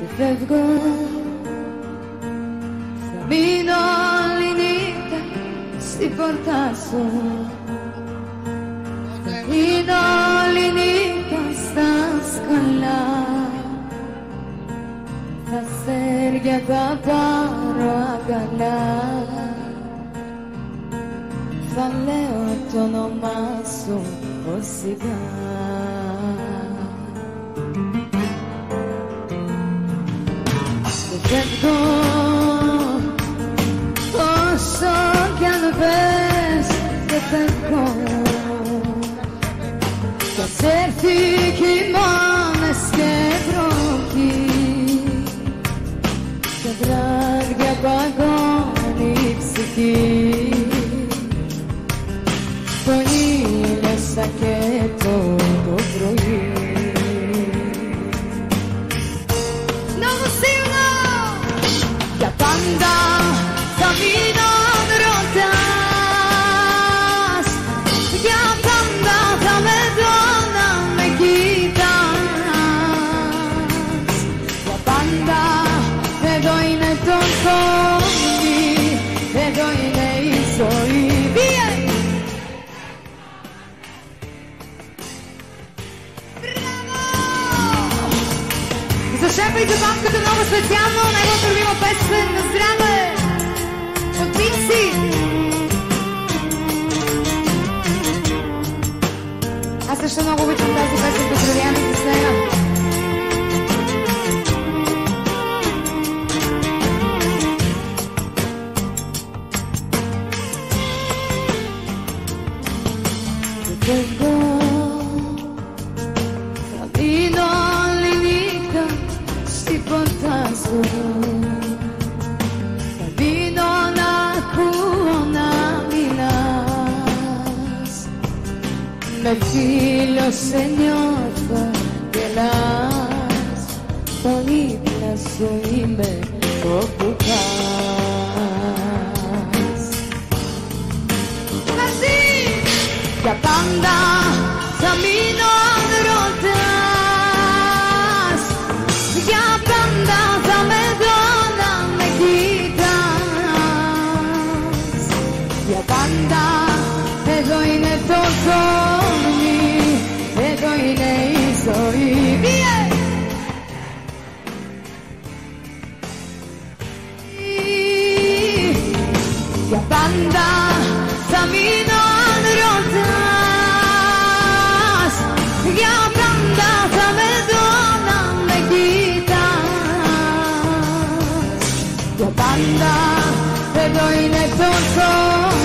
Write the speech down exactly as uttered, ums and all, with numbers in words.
Φεύγω, θα μείνω όλη νύχτα στην πόρτα σου. Θα μείνω όλη νύχτα στα σκαλά. Τα αστέρια θα πάρω αγκαλιά. Θα λέω το όνομά σου ως σιγά. Φεύγω, όσο κι αν πες δεν φεύγω. Κι ας έρθει χειμώνες και βροχή και βράδια παγώνει η ψυχή. Πολύ μέσα και το πρωί. Για πάντα θα μείνω αν ρωτάς. Για πάντα θα με δω να με κοιτάς. Για πάντα εδώ είναι το χώμι, εδώ είναι η ζωή. Zaszepajcie babkę do nowo specjalną, najłatwiejszą pestę na zdrowie. Od Pixi. A zresztą mogło być okazji pestę do zdrowianych Disneya. Θα δίνω να ακούω να μιλάς. Με φίλο σε νιώθω γελάς. Το ύπνα σου είμαι όπου πας. Μαζί για πάντα θα μείνω αν ρωτάς. Για πάντα θα με δω να με κοιτάς. Για πάντα εδώ είναι το χώμι, εδώ είναι η ζωή. Για πάντα θα μείνω αν ρωτάς. Για πάντα θα με δω να με κοιτάς. Για πάντα εδώ είναι το χώμι.